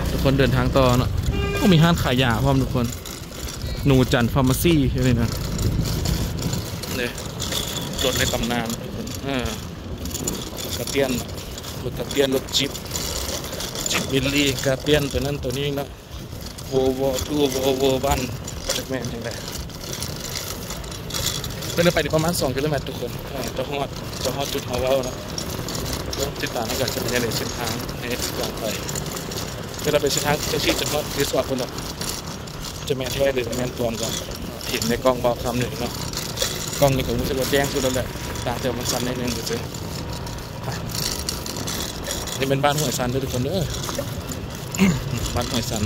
ทุกคนเดินทางต่อเนาะก็มีห้างขายยาพร้อมทุกคนหนูจันทร์ฟาร์มาซี่ใช่ไหมนะเนี่ยรถในตำนานทุกคนกระเตียนรถกระเตียนรถจิบมิลลี่กระเตียนตัวนั้นตัวนี้นะโวทูโววันแม่นจังไดเดินไปประมาณ2 กิโลเมตรทุกคนจะฮอดจุดฮาวานะติดตามแล้วกันจะเป็นยังไงเส้นทางในการไปเวลาไปเส้นทางจะชี้จะฮอดรีสอร์ทคนละจะแม่แท้หรือแม่ปลอมก่อนเห็นในกล้องบอกคำหนึ่งเนาะกล้องนี่ผมรู้สึกว่าแจ้งสุดแล้วแหละต่างแต่มันสั้นนิดนึงเฉยนี่เป็นบ้านห้วยซันด้วยทุกคนเด้อบ้านห้วยซัน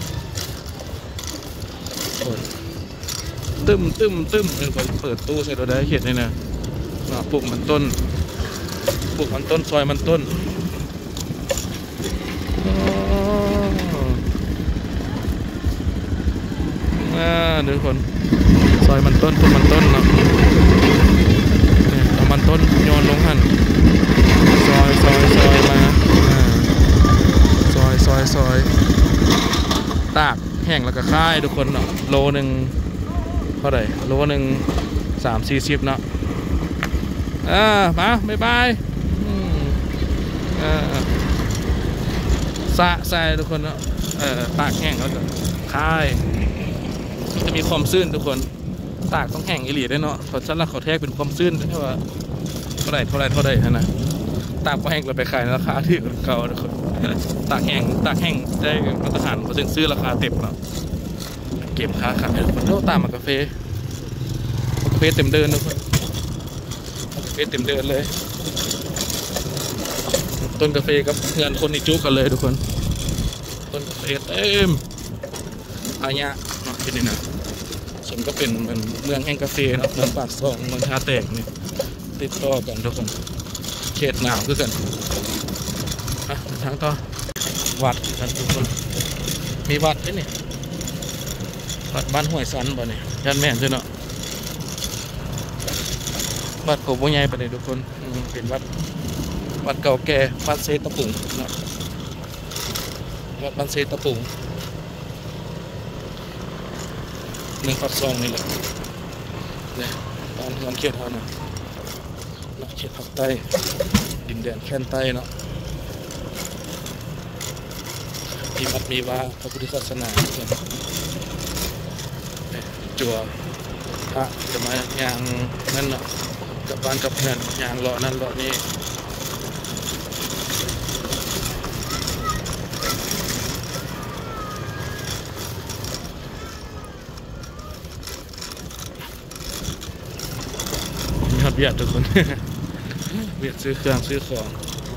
ตึมเปิดตู้ใส่เราได้เห็นเลยนะปลูกมันต้นซอยมันต้นทุกคนซอยมันต้นปลูกมันต้นเนาะเอามันต้นโยนลงหั่นซอยมาซอยตากแห้งแล้วก็ค่ายทุกคนเนาะโลนึงเท่าไหร่โลนึง30-40เนาะมาบ๊ายบายสะใส่ทุกคนเนาะตากแห้งแล้วก็ค่ายจะมีความซื่นทุกคนตากต้องแห้งอิหลีได้เนาะเขาชั้นละเขาแทกเป็นความซื่นใช่ป่ะเท่าไหร่นะตากพอแห้งเราไปขายราคาที่เก่าทุกคนตากแห้งได้มาตรฐานเขาซื้อราคาเต็มเนาะเก็บค่าขายทุกคนเท่าตามกาแฟเต็มเดินทุกคนกาแฟเต็มเดินเลยต้นกาแฟกับเงินคนอีจุกันเลยทุกคนต้นกาแฟเต็มอาญะเนาะที่นี่นะสมก็เป็นเมืองแห่งกาแฟเนาะเมืองปากซองเมืองท่าแตกนี่ติดต่อกันทุกคนเขตหนาวคือกันทางต่อวัดกันทุกคนมีวัดด้วยนี่วัดบ้านห้วยซันบ่เนี่ยยันแม่นใช่เนาะวัดโกโบใหญ่ไปเลยทุกคนเป็นวัดเก่าแก่วัดเซตะปุ่งเนาะวัดบ้านเซตะปุ่งเมืองปักซองนี่แหละเนี่ยบ้านเมืองเขตเท่านั้นเขตภาคใต้ดินแดนแค่นใต้เนาะมีวัดมีว่าพระพุทธศาสนาจั่วพระจะมาอย่างนั่นเนาะกับบ้านกับเพื่อนอย่างเลาะนั่นเลาะนี้มีฮัดเวียดทุกคน เวียดซื้อเครื่องซื้อของ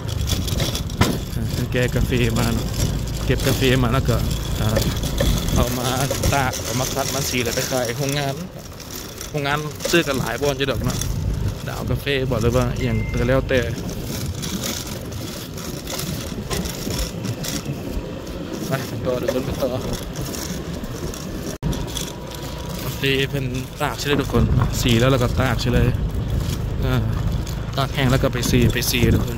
แกกาแฟมาเก็บกาแฟมาแล้วก็เอามาตากเอามาคัดมันสีแล้วไปขายโรงงานซื้อกันหลายบอนจะดอกเนาะดาวกาแฟบอกเลยว่าอย่างเตอแล้วแต่ไปต่อเดี๋ยวคนไปต่อกาแฟเป็นตากใช่ไหมทุกคนสีแล้วเราก็ตากใช่เลยตากแห้งแล้วก็ไปสีทุกคน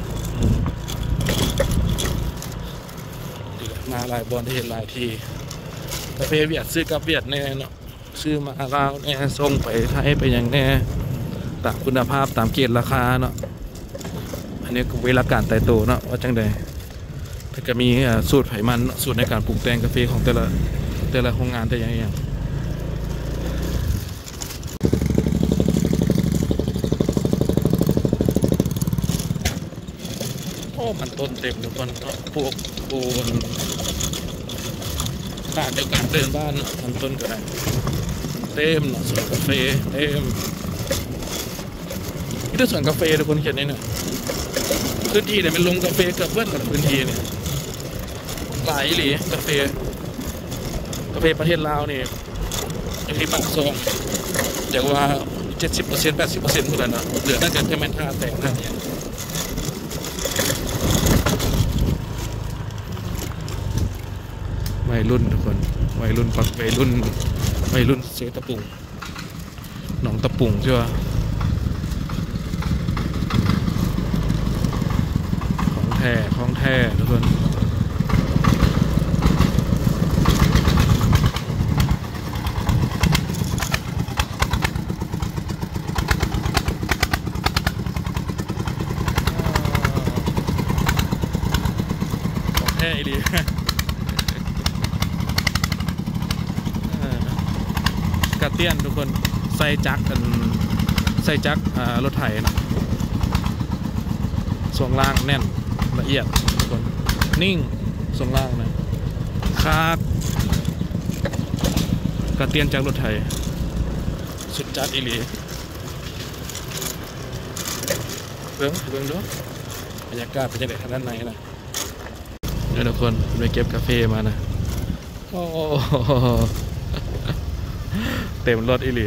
มาหลายบอลที่เห็นหลายทีกาแฟเวียดซื้อกับเวียดแน่เนาะซื้อมาลาวแน่ส่งไปไทยไปอย่างแน่ตามคุณภาพตามเกณฑ์ราคาเนาะอันนี้ก็เวลาการไต่โตเนาะว่าจังใดแต่ก็มีสูตรไขมันสูตรในการปรุงแต่งกาแฟของแต่ละโรงงานแต่อย่างมันต้นเต็มทุกคนพวกปูนบ้านเดียวกันเดินบ้านมันต้นก็ได้เต็มเนาะสวนกาแฟเต็มนี่ถ้าสวนกาแฟทุกคนเห็นนี่เนี่ยพื้นที่เนี่ยมันลงกาแฟเกือบเบิ้ลกับพื้นที่เนี่ยหลายหลีกาแฟประเทศลาวนี่อย่างที่ปากซองอย่างว่า 70% 80% พวกนั้นเนาะเหลือน่าจะแค่แม่นท่าแตกนั่นเนี่ยวัยรุ่นทุกคนวัยรุ่นเซตะปุ่งหนองตะปุ่งใช่ไหมของแท้ทุกคนกระเตี้ยนทุกคนใส่จักกันใส่จักรถไถนะส่วนล่างแน่นละเอียดทุกคนนิ่งส่วนล่างนะคากกระเตี้ยนจากรถไถสุดจัดอีหลีเบิ้งดูบรรยากาศเป็นยังไงทางด้านในนะเดี๋ยวทุกคนไปเก็บกาแฟมานะโอ้เต็มรถอีหลี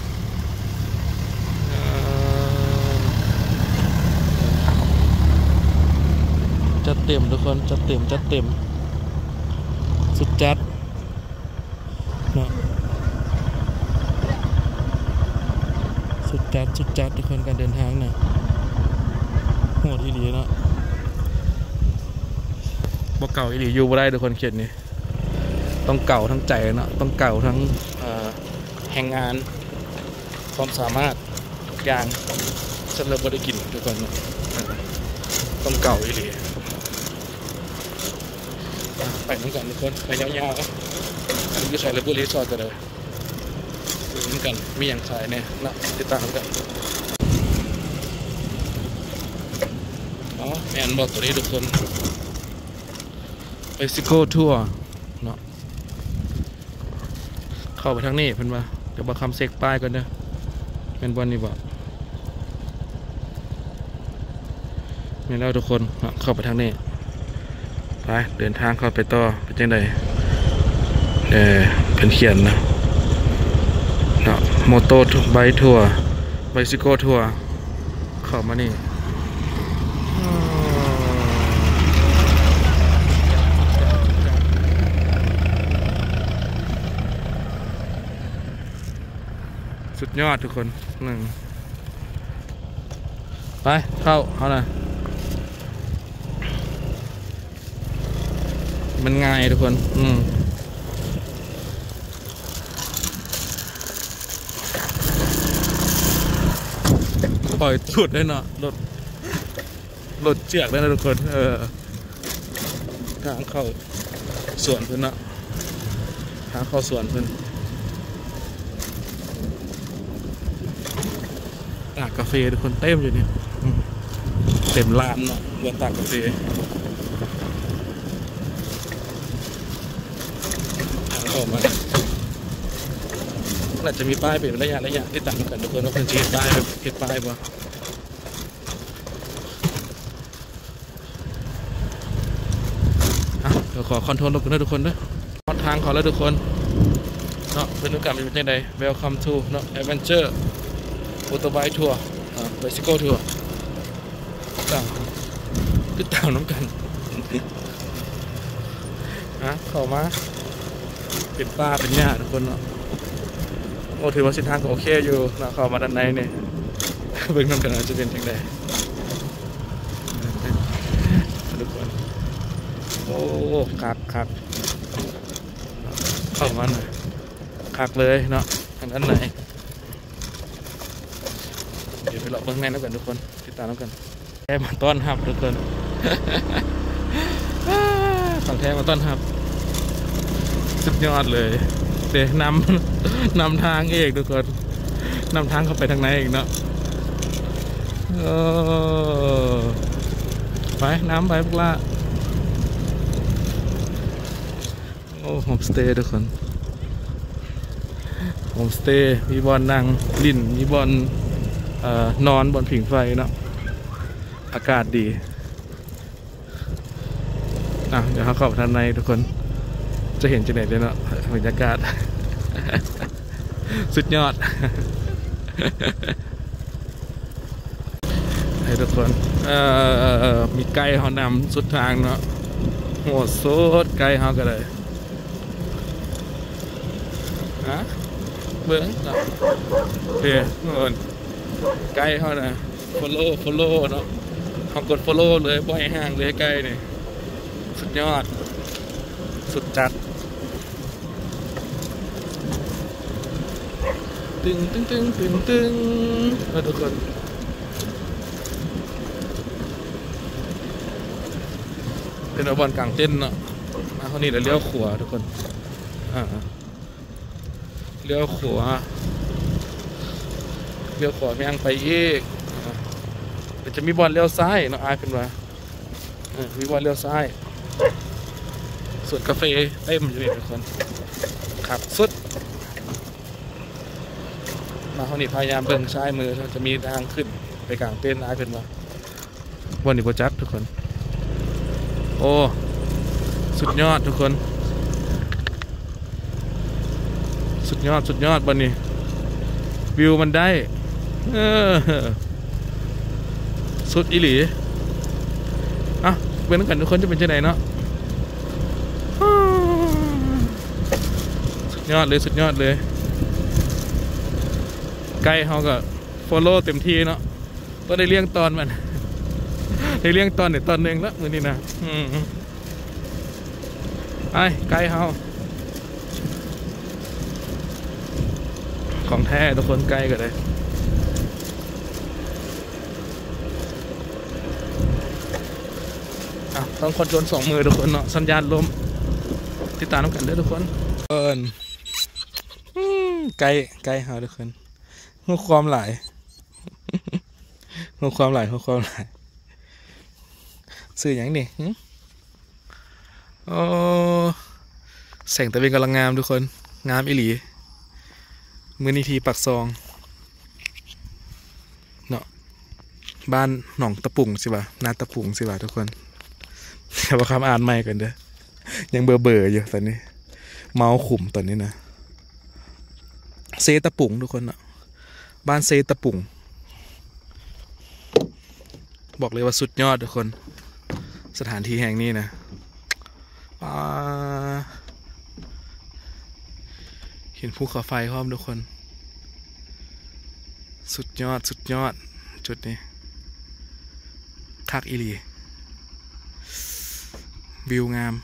จัดเต็มทุกคนจัดเต็มสุดจัดเนาะสุดจัดทุกคนการเดินทางเนี่ยโหดอีหลีเนาะบ่เก่าอีหลีอยู่บ่ได้ทุกคนเขียนนี่ต้องเก่าทั้งใจเนาะต้องเก่าทั้งแห่งงานความสามารถทุกอย่างฉันเริ่มบ่ได้กินทุกคนต้องเก่าอีหลีไปเหมือนกันทุกคนไปยาวๆอันนี้คือใส่ระบุรีสอดกันเลยเหมือนกันมีอย่างใส่เนี่ยนะติดตามกันแอนบอกตัวนี้ทุกคนไปซิโก้ทัวร์เนาะเข้าไปทางนี้เพิ่นว่าเดี๋ยวบอกคำเซ็กป้ายก่อนเด้อเป็นบอลนี่บอกนี่แล้วทุกคนเข้าไปทางนี้ไปเดินทางเข้าไปต่อเป็นจังไดเป็นเขียนนะเนาะโมโต้ไบค์ทัวร์ไบซิโก้ทัวร์เข้ามานี่สุดยอดทุกคนหนึ่งไปเข้าหน่อยมันง่ายทุกคนปล่อยสุดได้เนาะรถเจือกได้นะทุกคนทางเข้าสวนเพื่อนเนาะทางเข้าสวนเพื่อนตากกาแฟทุกคนเต็มอยู่นี่เต็มลานเนาะเรื่องตากกาแฟออกมาน่าจะมีป้ายเป็นระยะที่ต่างกันทุกคนว่าเป็นชีป้ายแบบเก็บป้ายป่ะเดี๋ยวขอคอนโทรลรถกันนะทุกคนนะทางขอแล้วทุกคนเนาะเป็นรูปการเป็นยังไง Welcome to เนาะ Adventure Motorbike Tour Bicycle Tour ต่างติดตามน้ำกันเข้ามาเป็นป้าเป็นหญ้าทุกคนเนาะโอ้ถือว่าเส้นทางก็โอเคอยู่เนาะเข้ามาด้านในเนี่ยเบื้องต้นกันอาจจะเป็นยังไงทุกคนโอ้คักเข้ามาหน่อยคักเลยเนาะทางด้านในเดี๋ยวไปเลาะเบื้องในแล้วกันทุกคนติดตามแล้วกันแท้มาต้อนรับทุกคนของแท้มาต้อนรับสุดยอดเลยเดี๋ยวนำทางเอกทุกคนนำทางเข้าไปทางไหนอีกเนาะไปน้ำไปพวกละโอ้โฮมสเตย์ทุกคนโฮมสเตย์มีบอลนั่งลิ่นมีบอลนอนบนผิงไฟเนาะอากาศดีเดี๋ยวเขาเข้าไปทางในทุกคนจะเห็นจะไหนเลยเนาะบรรยากาศ สุดยอด ให้ทุกคนมีไก่เขานำสุดทางเนาะโหดสุดไก่เขาก็เลยเบิ้งเนาะเดี๋ยวไก่เขานะfollow เนาะเขากด follow เลยบ่อยห่างเลยไก่เนี่ยสุดยอดสุดจัดตึงทุกคนเป็นบอลกลางเต้นเนาะมาคนนี้เดี๋ยวเลี้ยวขวาทุกคนเลี้ยวขวาแม่งไปอีกเดี๋ยวจะมีบอลเลี้ยวซ้ายน้องอายเป็นว่ามีบอลเลี้ยวซ้ายส่วนกาแฟเต็มอยู่นี่ทุกคนขับสุดมาคนนี้พยายามเบิ่งซ้ายมือจะมีทางขึ้นไปกลางเต็นท์อายเป็นว่าวันนี้โปรจักทุกคนโอ้สุดยอดทุกคนสุดยอดวันนี้วิวมันได้สุดอีหลีอ่ะเป็นกันทุกคนจะเป็นยังไงเนาะสุดยอดเลยไกด์เขาก็ฟอลโล่เต็มที่เนาะก็ได้เลี้ยงตอนมันได้เลี้ยงตอนเนี่ยตอนหนึ่งแล้วมือนี้นะไอ้ไกด์เขาของแท้ทุกคนไกด์ก็ได้ต้องคอนโทรล2 มือทุกคนเนาะสัญญาณลมติดตามกันด้วยทุกคนไกด์เขาทุกคนหัวความหลายสื่ออย่างนี้โอ้แสงตะเวนกำลังงามทุกคนงามอีหลีมือนิทีปักซองเนาะบ้านหนองตะปุ่งสิบ่ะนาตะปุ่งสิบ่ะทุกคนอย่ามาคำอ่านใหม่กันเด้อยังเบื่ออยู่ตอนนี้เมาขุมตอนนี้นะเซตะปุ่งทุกคนเนาะบ้านเซตะปุ่งบอกเลยว่าสุดยอดทุกคนสถานที่แห่งนี้นะเห็นภูเขาไฟพร้อมทุกคนสุดยอดจุดนี้คักอีหลีวิวงาม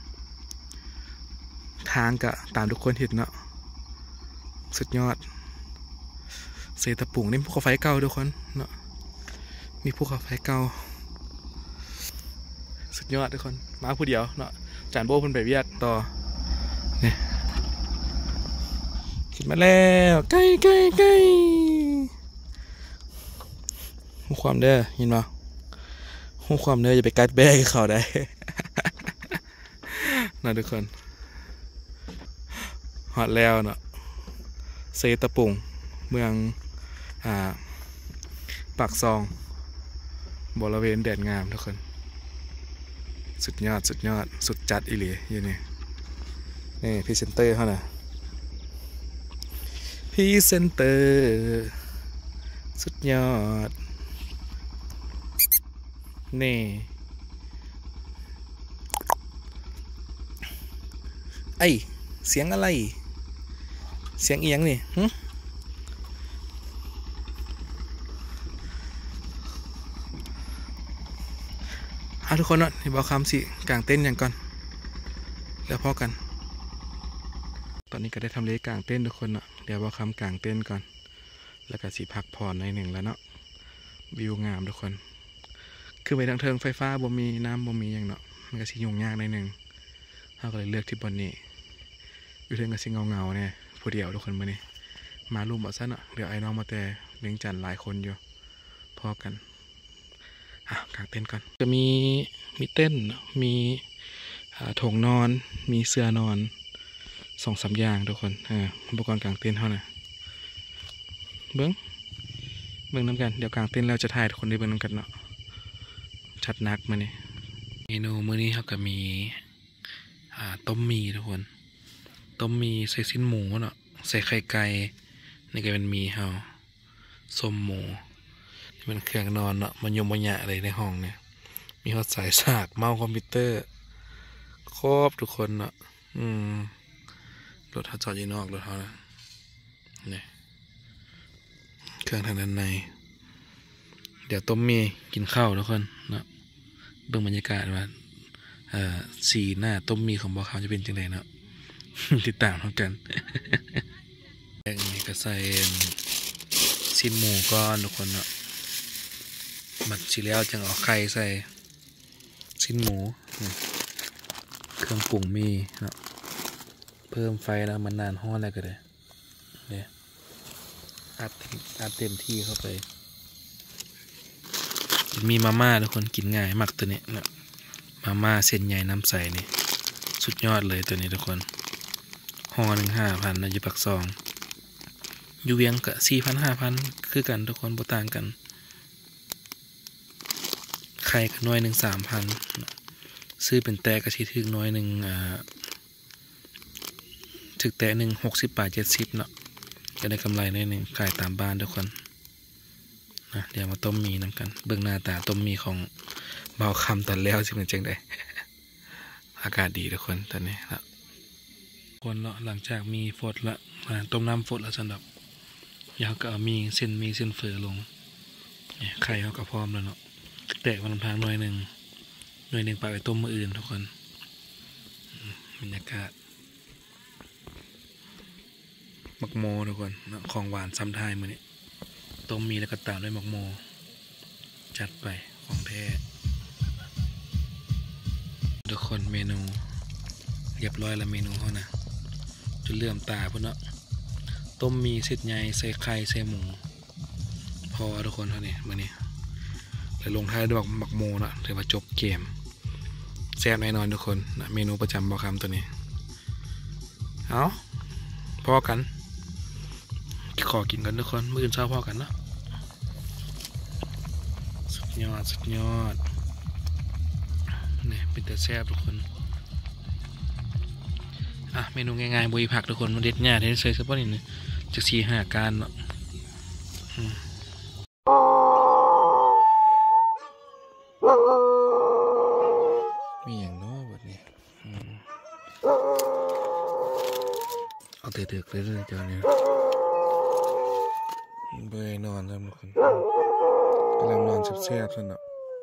ทางกะตามทุกคนเห็นเนาะสุดยอดเซตะปุ่งนี่ภูเขาไฟเก่าทุกคนเนาะมีภูเขาไฟเก่าสุดยอดทุกคนมาผู้เดียวเนาะจานโบ้เพิ่นไปเวียกต่อเนี่ยขึ้นมาแล้วใกล้หูความเด้อยินบ่หูความเด้ออย่าไปกัดแบกเขาได้นะทุกคนฮอดแล้วเนาะเซตะปุ่งเมืองปากซองบริเวณแดดงามทุกคนสุดยอดสุดจัดอีหลีอยู่นี่พรีเซนเตอร์เขาน่ะพรีเซนเตอร์สุดยอดนี่ไอเสียงอะไรเสียงเอียงนี่ทุกคนเนาะที่บอกคำสิกางเต้นอย่างก่อนแล้วพอกันตอนนี้ก็ได้ทำเลกางเต้นทุกคนเนาะเดี๋ยวบอกคำกางเต้นก่อนแล้วก็สิพักผ่อนในหนึ่งแล้วเนาะวิวงามทุกคนคือไปทางเทิงไฟฟ้าบ่มีน้ำบ่มีอย่างเนาะมันก็สิยุ่งยากในหนึ่งเราก็เลยเลือกที่บนนี้อยู่เทิงก็สิเงาเนี่ยผู้เดียวทุกคนมื้อนี้มาลุ่มเอาซะเนาะเดี๋ยวไอ้น้องมาแต่เลี้ยงจันหลายคนอยู่พอกันกางเต้นก่อนจะมีเต้นมีถงนอนมีเสื่อนอน2-3 อย่างทุกคนอุปกรณ์กางเต้นเท่านั้นเบิ้งน้ำกันเดี๋ยวกางเต้นแล้วจะถ่ายทุกคนได้เบิ้งน้ำกันเนาะชัดนักมาเนี่ยเมนูมื้อนี้เขาก็มีต้มมีทุกคนต้มมีใส่สิ้นหมูเนาะใส่ไข่ไก่นี่ก็เป็นมีเฮาส้มหมูเป็นเครื่องนอนเนาะมันยมยะอะไรในห้องเนี่ยมีฮอตสายสากเมาส์คอมพิวเตอร์ครบทุกคนเนาะรถเขาจอดอยู่นอกรถเขานะเนี่ยเครื่องทางด้านในเดี๋ยวต้มมีกินข้าวทุกคนเนาะเบื้องบรรยากาศว่าสีหน้าต้มมีของบ่อขาวจะเป็นจังไดเนาะ ติดตามกันแกงนี่ก็ใส่ชิ้นหมูก้อนทุกคนเนาะหมักชีแล้วจังเอาไข่ใส่ชิ้นหมูเครื่องปรุงมีเนาะเพิ่มไฟแล้วมันนานฮ้อนอะไรก็ได้เนี่ยอัดเต็มที่เข้าไปมีมาม่าทุกคนกินง่ายมากตัวนี้นะมาม่าเส้นใหญ่น้ำใสนี่สุดยอดเลยตัวนี้ทุกคนห่อหนึ่ง5,000นะอยู่ปักซองอยู่เวียงกะ4,000 5,000คือกันทุกคนบ่ต่างกันไข่กับน้อยหนึ่ง3,000ซื้อเป็นแต่กระชีถึงน้อยหนึ่งถึกแต่หนึ่ง60 บาท 70เนาะก็ได้กำไรในหนึ่งขายตามบ้านทุกคนนะเดี๋ยวมาต้มมีน้ำกันเบื้องหน้าตาต้มมีของเบาคำตอนแล้วสิเป็นจังได อากาศดีทุกคนตอนนี้ละคนละหลังจากมีฝนละต้มน้ำฝนแล้วสำหรับยาวก็เอามีเส้นเฟือลงไข่เขาก็พร้อมแล้วเนาะแตะมันพังหน่อยหนึ่งไปต้มมืออื่นทุกคนบรรยากาศมักโมทุกคนของหวานซ้ำท้ายมือนี้ต้มมีแล้วก็ตามด้วยมักโมจัดไปของแท้ทุกคนเมนูเรียบร้อยแล้วเมนูเขานะจะเลื่อมตาพุ่นเนาะต้มมีเสร็จใหญ่ใส่ไข่ใส่หมูพอทุกคนเท่านี้มือนี้แล้วลงท้ายด้วยมักโมนะถือว่าจบเกมแซ่บแน่นอนทุกคนนะเมนูประจำบ่อคำตัวนี้เอาพอกันขอกินกันทุกคนมื้ออื่นเช้าพอกันเนาะสุดยอดนี่เป็นแต่แซ่บทุกคนเมนูง่ายๆบุยผักทุกคนมันเด็ดง่ายที่ใส่สปอร์ตนี่จาก4-5 การเนาะมีอย่างน้อยแบบนี้เอาเถื่ๆเลยเจ้าเนี่ยเบื่อนอนแล้วทุกคนกำลังนอนแซ่บๆสนุก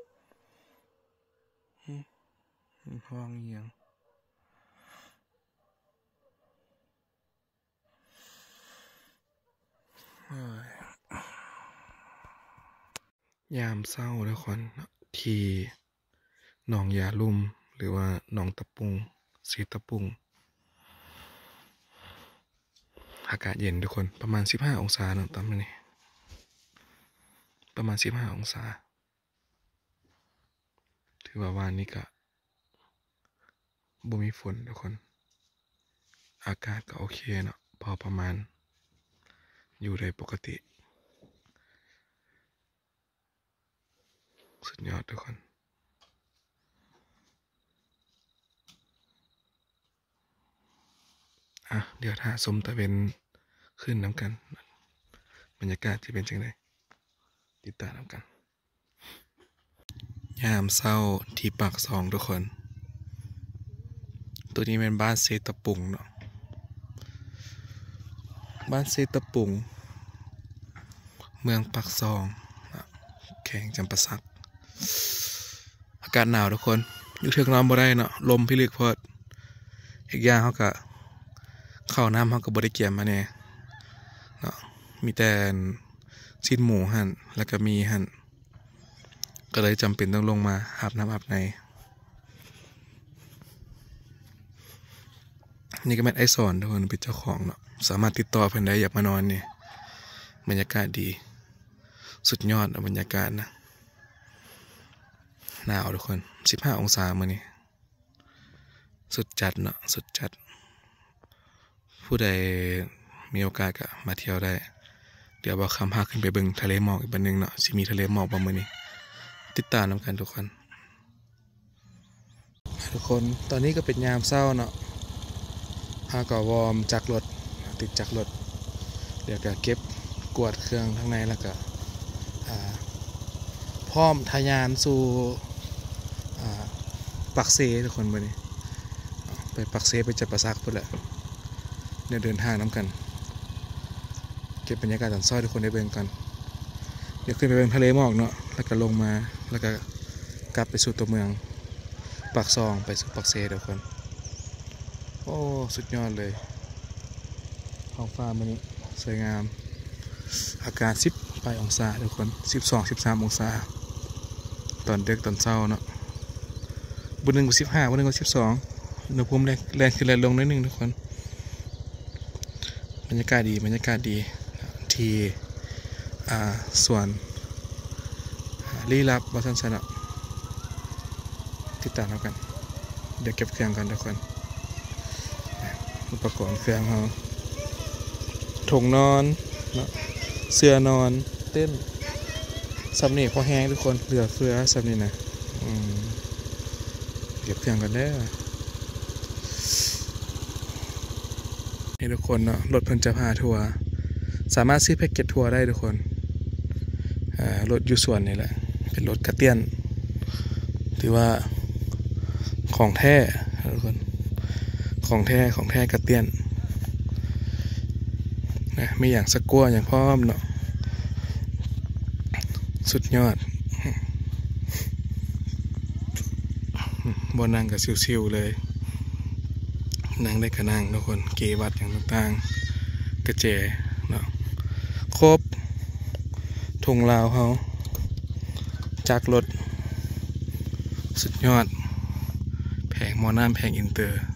ห้องเอียงยามเศร้าทุกคนที่หนองยาลุ่มหรือว่าหนองตะปุงสีตะปุงอากาศเย็นทุกคนประมาณ15 องศาเนาะตอนนี้ประมาณ15 องศาถือว่าวันนี้ก็บ่มีฝนทุกคนอากาศก็โอเคเนาะพอประมาณอยู่ในปกติสุดยอดทุกคนเดี๋ยวถ้าสมตะเวนขึ้นน้ำกันบรรยากาศจะเป็นจังไดติดตามน้ำกันยามเศร้าที่ปากซองทุกคนตัวนี้เป็นบ้านเซตะปุงเนาะบ้านเซตะปุงเมืองปากซองแข่งจำปาสักอากาศหนาวทุกคนอยู่เทือกน้ำบ่ได้เนาะลมพิลึกพอดอีกอย่างเขาก็เข้าน้ำเขาก็บริเกียมมาเนี่ยเนาะมีแต่ชิ้นหมูหั่นแล้วก็มีหั่นก็เลยจำเป็นต้องลงมาอาบน้ำอาบในนี่ก็แม่ไอสอนทุกคนเป็นเจ้าของเนาะสามารถติดต่อเพื่อนได้อยากมานอนเนี่ยบรรยากาศดีสุดยอดบรรยากาศนะหนาวทุกคน15 องศามื้อนี้สุดจัดเนาะสุดจัดผู้ใดมีโอกาสก็มาเที่ยวได้เดี๋ยวบอกคำพาขึ้นไปเบิ่งทะเลหมอกอีกบันนึงเนาะสิมีทะเลหมอกประมาณนี้ติดตามนำกันทุกคนตอนนี้ก็เป็นยามเศร้าเนาะพาก็วอร์มจักรรถติดจักรรถเดี๋ยวก็เก็บกวาดเครื่องข้างในแล้วก็พร้อมทะยานสู่ปักเซทุกคนวันนี้ไปปักเซไปจับปลาซักพุ่นแหละเนี่ยเดินทางน้ำกันเก็บบรรยากาศตอนซ้อยทุกคนได้เบิ่งกันเดี๋ยวขึ้นไปเบิ่งทะเลหมอกเนาะแล้วก็ลงมาแล้วก็กลับไปสู่ตัวเมืองปากซองไปสู่ปักเซทุกคนโอ้สุดยอดเลยท้องฟ้ามันนี้สวยงามอากาศ18 องศาทุกคน12-13 องศาตอนเด็กตอนเช้าเนาะบุญหนึ่งกับ15บุญหนึ่งกับ12 อุณหภูมิแรงขึ้นแรงลงนิดนึงทุกคนบรรยากาศดีที่ส่วนลี้ลับวัฒนศาสตร์ติดตามแล้วกันเดี๋ยวเก็บเครื่องกันทุกคนอุปกรณ์เครื่องเขาถุงนอนเสื้อนอนเต้นซับนี่พอแห้งทุกคนเหลือเฟือซับนี่นะเก็บเครื่องกันได้ให้ทุกคนเนาะรถเพิ่นจะพาทัวร์สามารถซื้อแพ็กเกจทัวร์ได้ทุกคนรถอยู่ส่วนนี่แหละเป็นรถกระเตี้ยนถือว่าของแท้ทุกคนของแท้กระเตี้ยนนะไม่อย่างสะกัวอย่างพร้อมเนาะสุดยอดบนนั่งกับซิวๆเลยนั่งได้ก็นั่งทุกคนเกวัดอย่างต่างๆกระเจเนาะครบทงลาวเขาจากรถสุดยอดแผงมอน้ำแผงอินเตอร์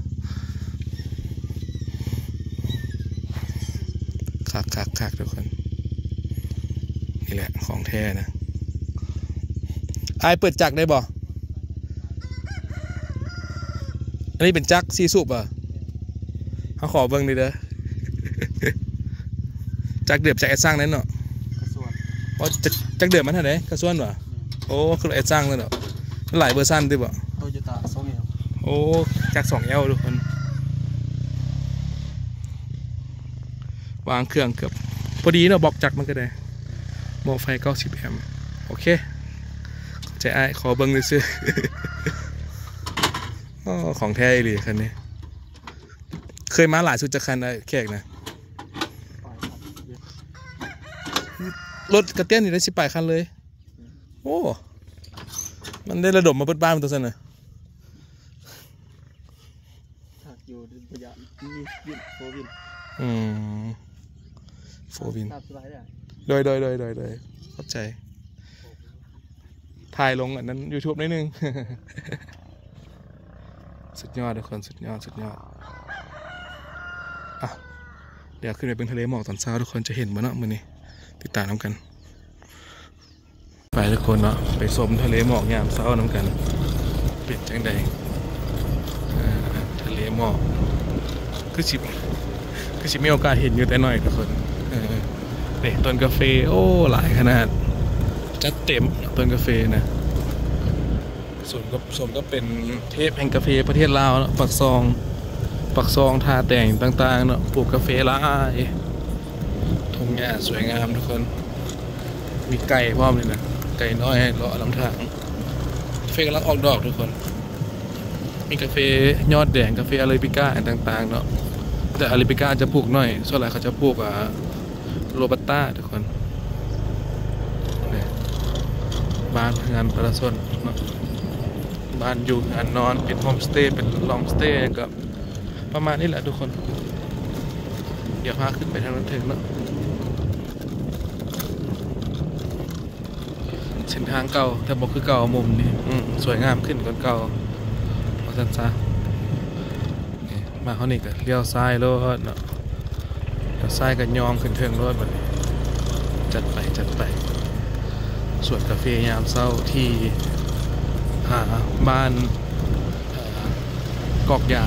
คักทุกคนนี่แหละของแท้นะไอเปิดจักรได้บ่อันนี้เป็นจักรซีสูบอ่ะเขาขอเบิ้งดิเด้อจักรเดือบจักรไอ้สร้างนั่นเนาะเพราะจักรเดือบมันเท่าไหร่กระส่วนวะโอ้คือไอ้สร้างนั่นเนาะหลายเบอร์สั้นดิบ่โตโยต้า2Lโอ้จักร2Lทุกคนวางเครื่องเกือบพอดีเนาะบอกจักรมันก็ได้โมไฟ90 แอมป์โอเคใจไอ้ขอเบิ้งเลยซื้อของแท้เลยคันนี้เคยมาหลายสุดจะคันไอ้แขกนะรถกระเตี้ยนอยู่ได้18 คันเลยโอ้มันได้ระดมมาเปิดบ้านมันตัวสั้นเลยอยู่ประหยัดวินโฟวินโฟวินโดยเข้าใจถ่ายลงอันนั้น YouTube นิดนึง สุดยอดทุกคนสุดยอดอ่ะเดี๋ยวขึ้นไปเป็นทะเลหมอกตอนเช้าทุกคนจะเห็นบ่เนาะมื้อนี้ติดตามน้ำกันไปทุกคนเนาะไปชมทะเลหมอกยามเช้าน้ำกันเป็นจังใดทะเลหมอกคือสิมีโอกาสเห็นอยู่แต่น้อยทุกคนนี่ต้นกาแฟโอ้หลายขนาดจัดเต็มต้นกาแฟนะส่วนก็เป็นเทพแห่งกาแฟประเทศลาวเนาะปักซองทาแต่งต่างๆเนาะปลูกกาแฟหลายทุ่งหญ้าสวยงามทุกคนมีไก่พร้อมเลยนะไก่น้อยเลาะลำธารกาแฟกำลังออกดอกทุกคนมีกาแฟยอดแดงกาแฟอาราบิก้าต่างๆเนาะแต่อาราบิก้าจะปลูกน้อยส่วนใหญ่เขาจะปลูกโรบัสต้าทุกคนบ้านงานประชาชนบ้านอยู่งานนอนเป็นโฮมสเตย์เป็นลองสเตย์ก็ประมาณนี้แหละทุกคนเดี๋ยวพาขึ้นไปทางนั้นถึงแล้วเส้นทางเก่าแต่บอกคือเก่ามุมนี้สวยงามขึ้นกว่าเก่าเอาสั้นซะมาเขานี่ก็เลี้ยวซ้ายรถเนาะเลี้ยวซ้ายก็ยอมขึ้นเทิงรถแบบนี้จัดไปสวนกาแฟยามเช้าที่บ้านกอกยา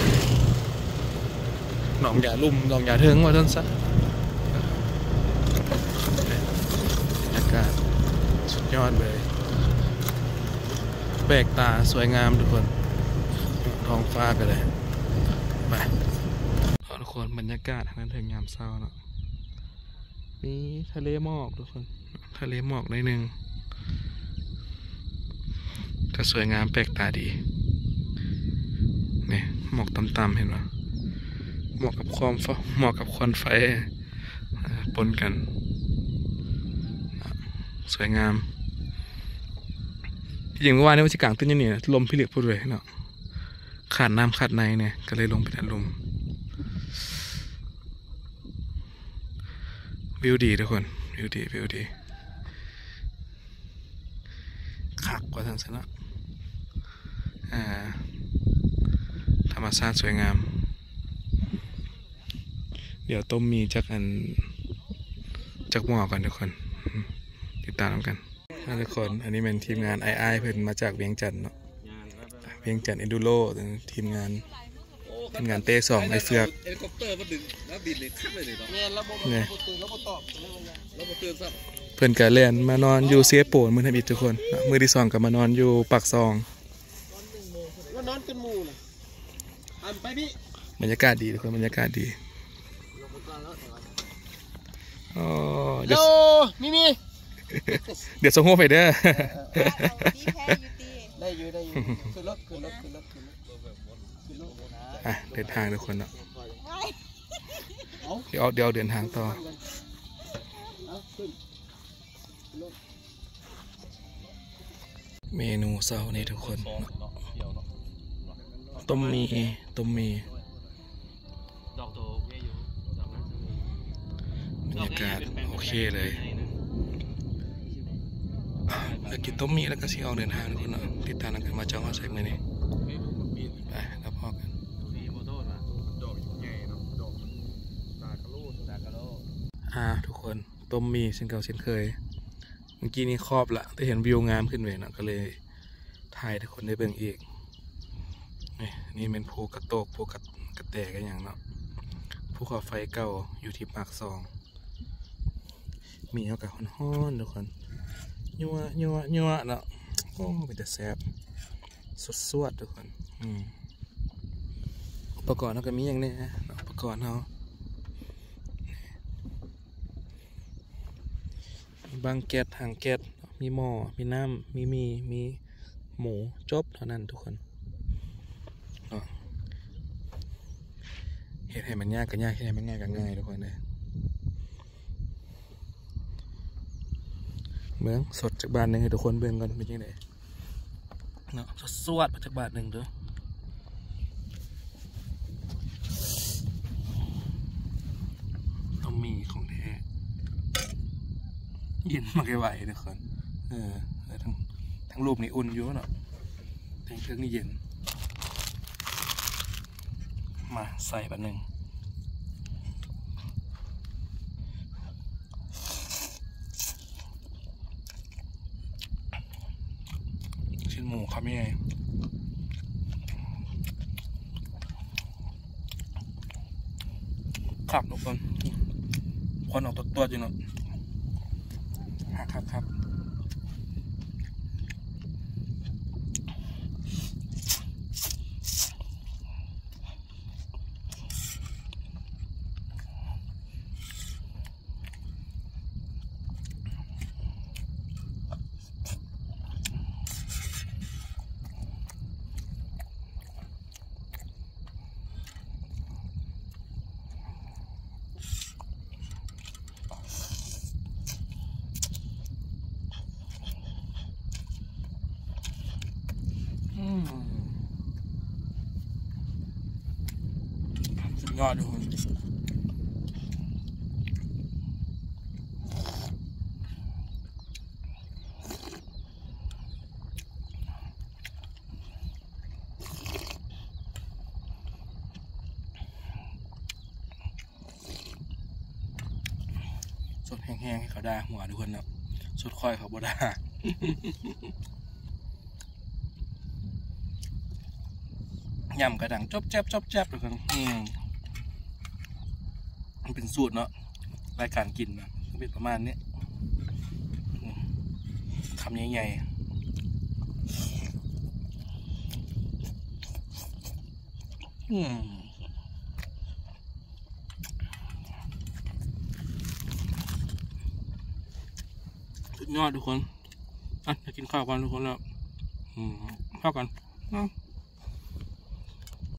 หนองยาลุ่มหนองยาเทิงว่าท่านซะอากาศสุดยอดเลยแปลกตาสวยงามทุกคนท้องฟ้ากันเลยไปทุกคนบรรยากาศทางนั้นเทิงยามเช้าเนาะมีทะเลหมอกทุกคนทะเลหมอกนิดนึงก็สวยงามแปลกตาดีนี่หมอกต่ำๆเห็นไหมหมอกกับควันไฟปนกันสวยงามจริงเมื่อวานนี้ว่าจะกางเต้นยังนี่นะลมพิเรกพูดเลยเนาะขาดน้ำขาดในเนี่ยก็เลยลงไปดันลมวิวดีทุกคนวิวดีคักกว่าทางสนะธรรมชาติสวยงามเดี๋ยวต้มมีจากหม้อก่อนทุกคนติดตามกันทุกคนอันนี้เป็นทีมงานไอ้เพิ่นมาจากเวียงจันทร์เนาะเวียงจันทร์เอนดูโรทีมงานเต้สองไอ้เฟือกเฮลิคอปเตอร์มาดึงแล้วบินเลยขึ้นเลยเนาะเนี่ยแล้วเพื่อนกะเล่นมานอนอยู่เสียโปนมือทำอิฐทุกคนมือที่สองกับมานอนอยู่ปากซองว่านอนเป็นหมู่เลยไปพี่บรรยากาศดีทุกคนบรรยากาศดีอ๋อเดี๋ยวมีเดี๋ยวส่งหัวไปเด้อได้อยู่ขึ้นรถเดินทางทุกคนเนาะเดี๋ยวเดินทางต่อเมนูเช้านี้ทุกคนต้มมีบรรยากาศโอเคเลยแล้วกินต้มมีแล้วก็สิเอาเดินทางทุกคนเนาะติดตามกันมาจองเอาใส่มือนี่ไปแล้วพอกันทุกคนต้มมีเช่นเก่าเช่นเคยเมื่อกี้นี้ครอบละแต่เห็นวิวงามขึ้นเลยนะก็เลยถ่ายทุกคนได้เบิ่งอีกนี่เป็นภูกระโตกภูกระแตกันอย่างเนาะภูเขาไฟเก่าอยู่ที่ปากซองมีเอากับฮ้อนๆทุกคนยัวเนาะโอ้เป็นแต่แซ่บสวดทุกคนอุปกรณ์เราก็มีอย่างนี้นะอุปกรณ์เราบางแก๊สทางแก๊สมีหม้อมีน้ำมีหมูจบเท่านั้นทุกคนเห็ดให้มันยากก็ยากเห็ดให้มันง่ายก็ง่ายทุกคนเลยเมืองสดจากบ้านหนึ่งให้ทุกคนเบิ่งกันเป็นยังไงเนาะสวดมาจากบ้านหนึ่งเด้อต้องมีของแท้เย็นมากไหวทุกคนทั้งรูปนี่อุ่นอยู่เนาะทั้งเครื่องนี่เย็นมาใส่แบบหนึ่งชิ้นหมูครับยังไงขับทุกคนควันออกตัวจริงเนาะครับสุดยอดทุกคนสดแห้งๆให้เขาด่าหัวทุกคนนะสดค่อยเขาบ่ด่าย่ำกระดังจบแจ๊บเลยครับมันเป็นสูตรเนาะรายการกินนะเป็นประมาณนี้คำใหญ่ๆสุดยอดทุกคนจะกินข้าวกันทุกคนแล้วข้าวกัน